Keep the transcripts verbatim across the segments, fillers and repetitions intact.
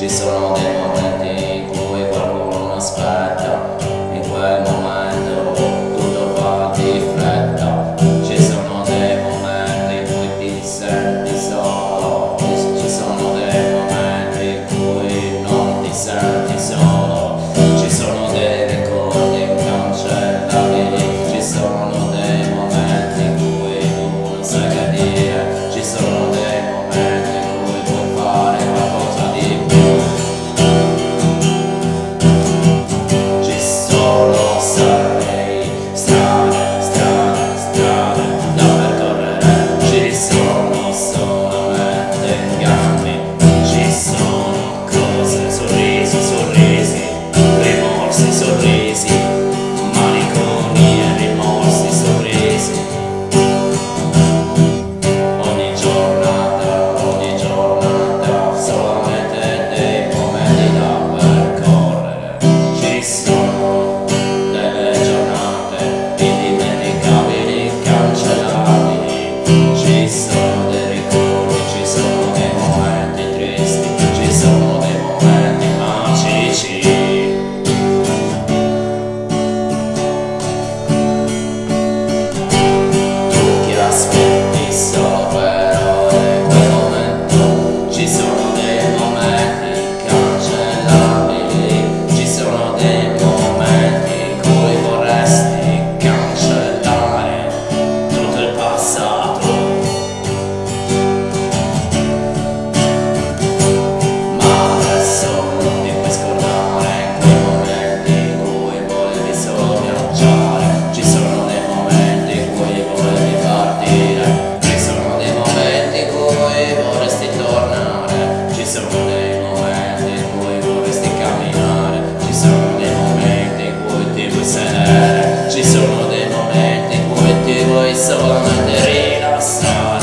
Ci sono dei momenti in cui qualcuno aspetta, in quel momento tutto va di fretta. Ci sono dei momenti in cui ti senti solo, ci sono dei momenti in cui non ti senti solo, ci sono dei ricordi incancellabili, ci sono dei momenti in cui tu non sai che dire, ci sono dei momenti in cui puoi fare qualcosa di più. Ci sono sarei strade, strade, strade da percorrere, ci sono solamente inganni, ci sono cose, sorrisi, sorrisi, rimorsi, sorrisi, maniconi e rimorsi, sorrisi. Ogni giornata, ogni giornata, solamente dei momenti da percorrere. Ci sono delle giornate indimenticabili, incancellabili, ci sono dei ricordi, ci sono dei momenti tristi, ci sono dei momenti magici. Tu che aspetti solo per ore quel momento, ci sono dei momenti incancellabili, ci sono dei momenti in cui vorresti cancellare tutto il passato, ma adesso non ti puoi scordare quei momenti in cui volevi solo viaggiare, ci sono dei momenti in cui volevi partire, ci sono dei momenti in cui vorresti tornare, ci sono dei momenti in cui vorresti camminare, ci sono dei momenti in cui ti vuoi sedere, ci sono dei momenti in cui ti vuoi solamente rilassare.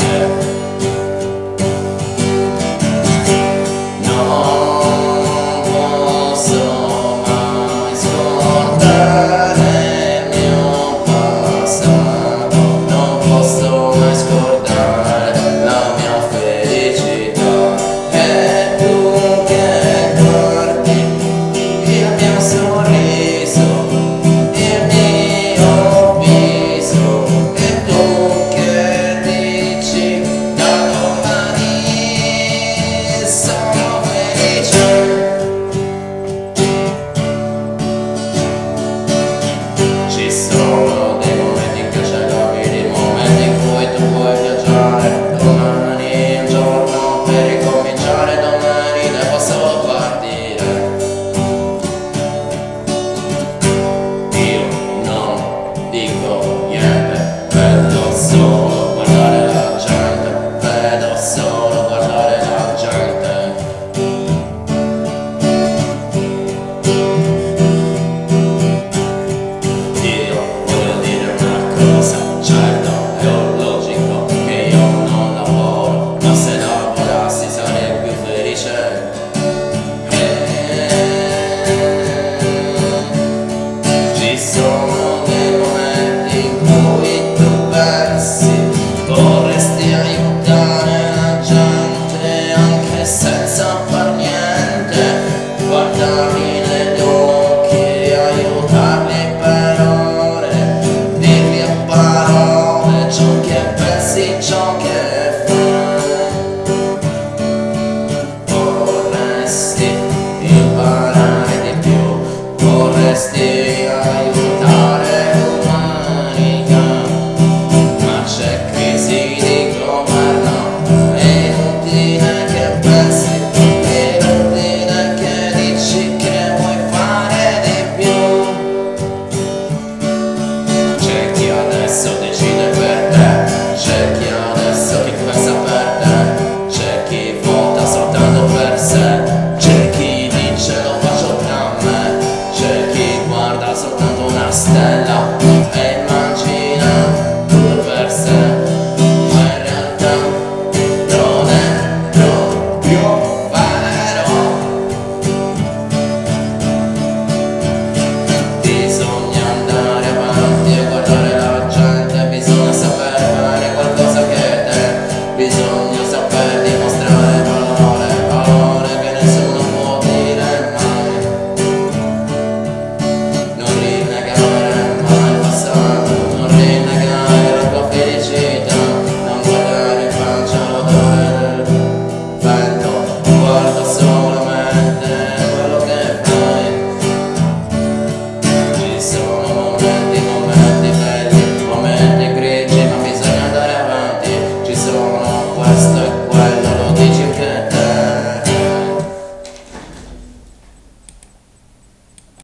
Non posso mai scordare il mio passato, non posso mai scordare la mia felicità. E tu che guardi il mio sorriso, il mio viso, e tu che dici da domani sono felice. Ci sono dei momenti incancellabili, momenti in cui tu puoi viaggiare, domani è un giorno per ricominciare, domani devo solo partire. Io non dico niente, vedo solo guardare la gente, vedo solo guardare la gente. Io voglio dire una cosa, certo è logico che io non lavoro, ma se lavorassi sarei più felice. Ci sono dei momenti in cui tu pensi, vorresti aiutare la gente anche senza far niente, guardarli negli occhi, aiutarli per ore, dirgli a parole ciò che pensi, ciò che fai. Vorresti imparare di più, vorresti aiutare l'umanità, ma c'è crisi di governo, è inutile che pensi, è inutile che dici che vuoi fare di più. C'è chi adesso decide per te, c'è chi adesso ti pensa per te, c'è chi vota soltanto per sé, c'è chi dice lo faccio tra me, c'è chi guarda soltanto una stella e immagina tutto per sé, ma in realtà ricordo solo